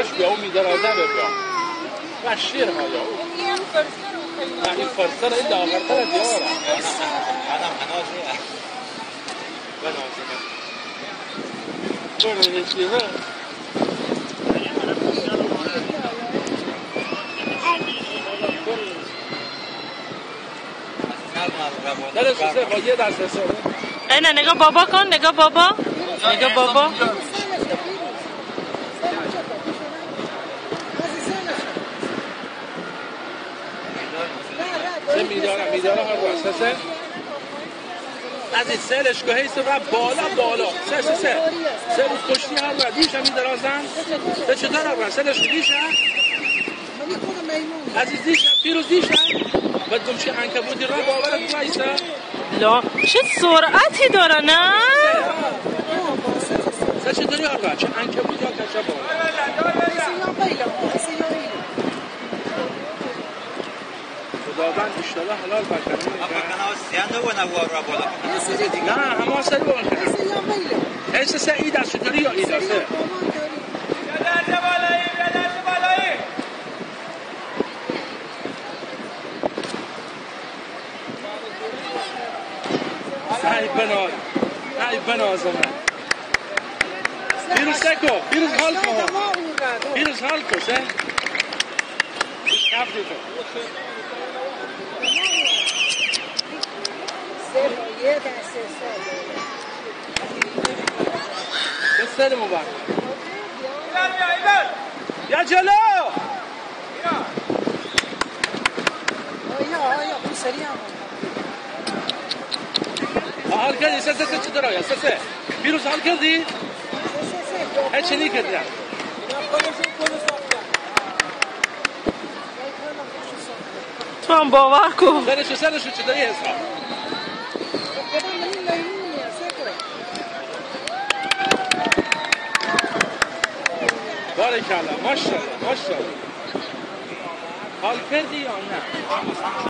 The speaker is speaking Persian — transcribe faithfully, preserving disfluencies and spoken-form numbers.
باش بیا اون میدرازه ببیا و شیر ها یا نه این فرسر این داغرتر دیاره آدم هنازه بنازه چون نشیده داره سوسه با یه دست حسابه اینه نگاه بابا کن نگاه بابا نگاه بابا سه میداره میداره هر راست سه از این سلش که هیست و بالا بالا سه سه سه سه روز کشتی هر راست دیش هم میدرازن سه چطور هر راست سلش دیش هم از این دیش هم پیروز دیش هم باید گمشی عنکبوتی را باورت بایسته لا چه سرعتی داره نه سه چطوری هر راست چه عنکبوت یا کشه باور خداوند اشتباه حلال بکنه کنه سیانده و نوار را بالا نه همه سر بالا کنه ایسه سه اید از چطوری یا اید است ای بناز ای بناز من پیروز سکو پیروز حال کن پیروز حال کن سه کف دیگه بسر مبارک یا جلو حال کردی سه سه سه چطور آیا سه سه پیروز حال کردی؟ هیچی نی کردی تو هم باور کن سرشو سرشو چطوری حساب بارکالله ماشاءالله ماشاءالله حال کردی یا نه